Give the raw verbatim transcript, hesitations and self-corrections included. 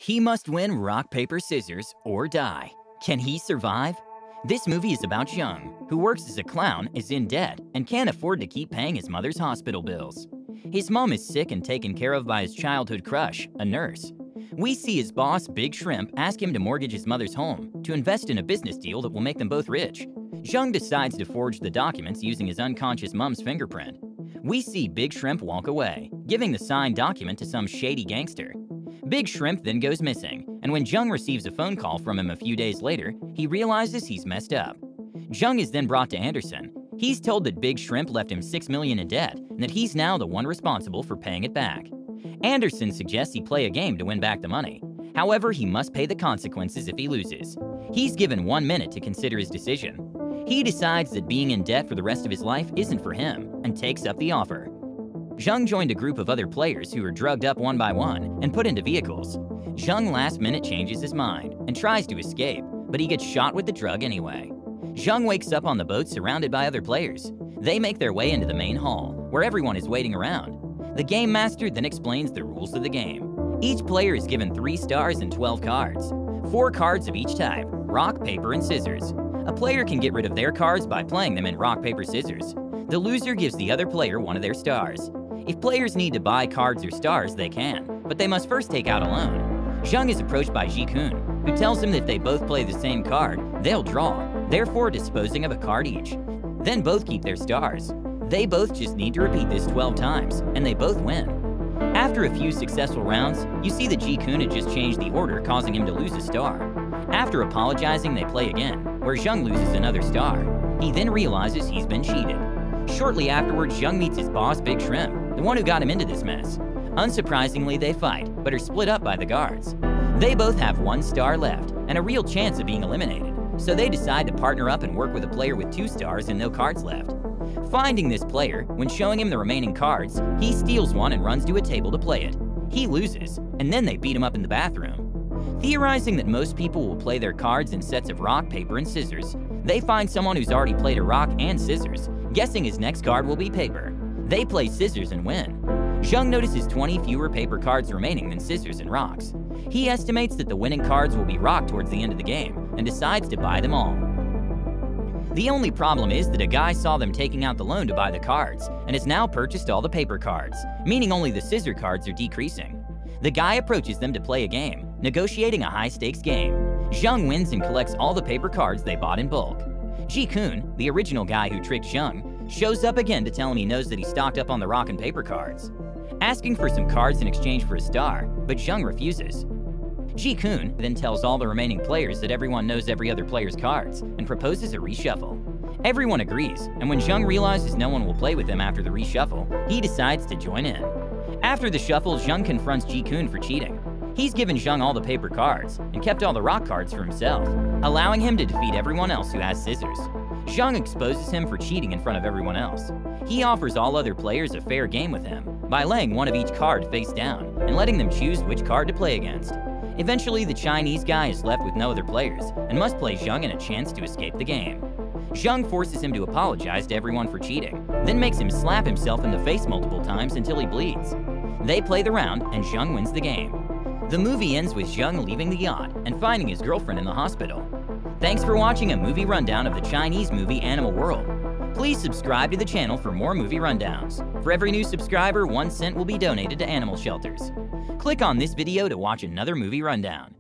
He must win rock, paper, scissors, or die. Can he survive? This movie is about Zheng, who works as a clown, is in debt, and can't afford to keep paying his mother's hospital bills. His mom is sick and taken care of by his childhood crush, a nurse. We see his boss, Big Shrimp, ask him to mortgage his mother's home to invest in a business deal that will make them both rich. Zheng decides to forge the documents using his unconscious mom's fingerprint. We see Big Shrimp walk away, giving the signed document to some shady gangster. Big Shrimp then goes missing, and when Zheng receives a phone call from him a few days later, he realizes he's messed up. Zheng is then brought to Anderson. He's told that Big Shrimp left him six million dollars in debt, and that he's now the one responsible for paying it back. Anderson suggests he play a game to win back the money. However, he must pay the consequences if he loses. He's given one minute to consider his decision. He decides that being in debt for the rest of his life isn't for him, and takes up the offer. Zheng joined a group of other players who are drugged up one by one and put into vehicles. Zheng last minute changes his mind and tries to escape, but he gets shot with the drug anyway. Zheng wakes up on the boat surrounded by other players. They make their way into the main hall, where everyone is waiting around. The game master then explains the rules of the game. Each player is given three stars and twelve cards. Four cards of each type, rock, paper, and scissors. A player can get rid of their cards by playing them in rock, paper, scissors. The loser gives the other player one of their stars. If players need to buy cards or stars, they can, but they must first take out a loan. Zheng is approached by Ji-kun, who tells him that if they both play the same card, they'll draw, therefore disposing of a card each. Then both keep their stars. They both just need to repeat this twelve times, and they both win. After a few successful rounds, you see that Ji-kun had just changed the order, causing him to lose a star. After apologizing, they play again, where Zheng loses another star. He then realizes he's been cheated. Shortly afterwards, Zheng meets his boss, Big Shrimp, the one who got him into this mess. Unsurprisingly, they fight, but are split up by the guards. They both have one star left, and a real chance of being eliminated, so they decide to partner up and work with a player with two stars and no cards left. Finding this player, when showing him the remaining cards, he steals one and runs to a table to play it. He loses, and then they beat him up in the bathroom. Theorizing that most people will play their cards in sets of rock, paper, and scissors, they find someone who's already played a rock and scissors, guessing his next card will be paper. They play scissors and win. Zheng notices twenty fewer paper cards remaining than scissors and rocks. He estimates that the winning cards will be rock towards the end of the game, and decides to buy them all. The only problem is that a guy saw them taking out the loan to buy the cards, and has now purchased all the paper cards, meaning only the scissor cards are decreasing. The guy approaches them to play a game, negotiating a high-stakes game. Zheng wins and collects all the paper cards they bought in bulk. Ji-kun, the original guy who tricked Zheng, shows up again to tell him he knows that he stocked up on the rock and paper cards, asking for some cards in exchange for a star, but Zheng refuses. Ji-kun then tells all the remaining players that everyone knows every other player's cards and proposes a reshuffle. Everyone agrees, and when Zheng realizes no one will play with him after the reshuffle, he decides to join in. After the shuffle, Zheng confronts Ji-kun for cheating. He's given Zheng all the paper cards and kept all the rock cards for himself, allowing him to defeat everyone else who has scissors. Zheng exposes him for cheating in front of everyone else. He offers all other players a fair game with him by laying one of each card face down and letting them choose which card to play against. Eventually, the Chinese guy is left with no other players and must play Zheng in a chance to escape the game. Zheng forces him to apologize to everyone for cheating, then makes him slap himself in the face multiple times until he bleeds. They play the round, and Zheng wins the game. The movie ends with Zheng leaving the yacht and finding his girlfriend in the hospital. Thanks for watching a movie rundown of the Chinese movie Animal World. Please subscribe to the channel for more movie rundowns. For every new subscriber, one cent will be donated to animal shelters. Click on this video to watch another movie rundown.